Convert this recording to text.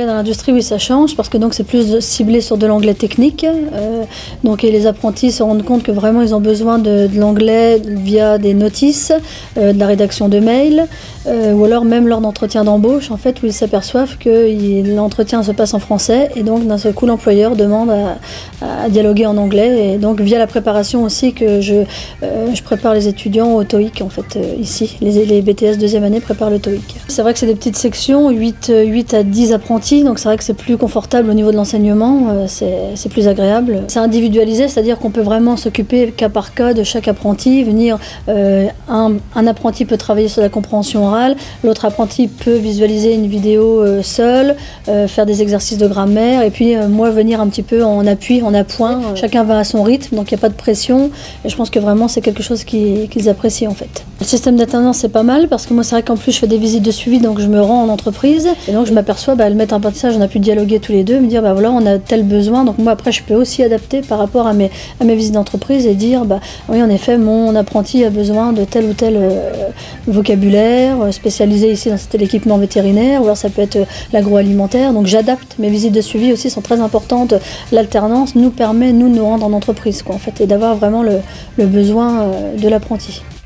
l'anglais dans l'industrie, oui, ça change parce que donc c'est plus ciblé sur de l'anglais technique. Donc et les apprentis se rendent compte que vraiment ils ont besoin de l'anglais via des notices, de la rédaction de mails, ou alors même lors d'entretien d'embauche, en fait, où ils s'aperçoivent que l'entretien se passe en français et donc d'un seul coup l'employeur demande à dialoguer en anglais. Et donc via la préparation aussi que je prépare les étudiants au TOEIC en fait ici. Les BTS deuxième année préparent le TOEIC. C'est vrai que c'est des petites sections, 8 à 10 apprentis, donc c'est vrai que c'est plus confortable au niveau de l'enseignement, c'est plus agréable. C'est individualisé, c'est-à-dire qu'on peut vraiment s'occuper cas par cas de chaque apprenti, venir, un apprenti peut travailler sur la compréhension orale, l'autre apprenti peut visualiser une vidéo seul, faire des exercices de grammaire, et puis moi venir un petit peu en appui, en appoint. Chacun va à son rythme, donc il n'y a pas de pression, et je pense que vraiment c'est quelque chose qu'ils apprécient en fait. Le système d'alternance c'est pas mal, parce que moi c'est vrai qu'en plus je fais des visites de suivi, donc je me rends en entreprise, et donc je m'aperçois, le maître d'apprentissage, on a pu dialoguer tous les deux, me dire voilà on a tel besoin, donc moi après je peux aussi adapter par rapport à mes visites d'entreprise et dire oui en effet mon apprenti a besoin de tel ou tel vocabulaire spécialisé ici dans tel équipement vétérinaire, ou alors ça peut être l'agroalimentaire, donc j'adapte. Mes visites de suivi aussi sont très importantes. L'alternance nous permet nous de nous rendre en entreprise en fait, et d'avoir vraiment le besoin de l'apprenti.